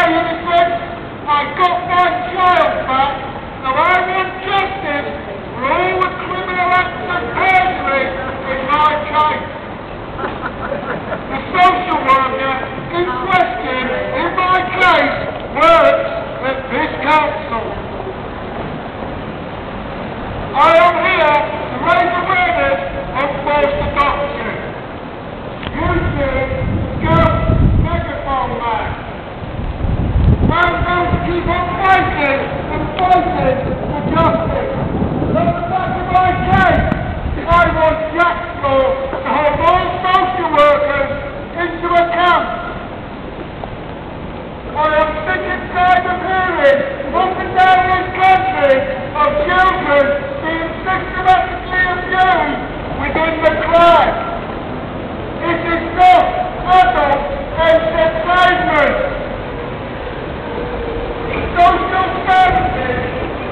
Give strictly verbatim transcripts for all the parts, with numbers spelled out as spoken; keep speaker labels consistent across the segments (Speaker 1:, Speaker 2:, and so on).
Speaker 1: my innocence, I got my child back, so I want justice for all the criminal acts of perjury in my case. The social worker in question in my case works at this council. I am here to raise awareness of false adoption. Using girl megaphone man. I'm going to keep on fighting and fighting for justice. At the back of my case, I want Jack's law to hold all social workers into account. I am sick and tired of hearing up and down this country of children being systematically abused within the class. This is not adult entertainment. Social services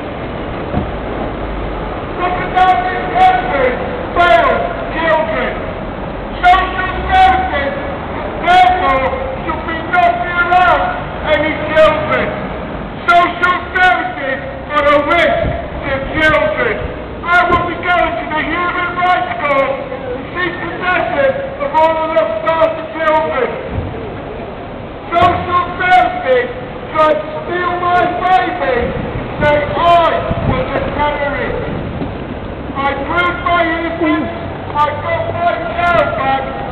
Speaker 1: up and down this country fail children. Social services, therefore, should be not be allowed any children. Social services are a risk to children. I will be going to the Human Rights Court to seek possession of all the looked after children. Social services tried to steal my baby and say I was a terrorist. I proved my innocence, I got my child back,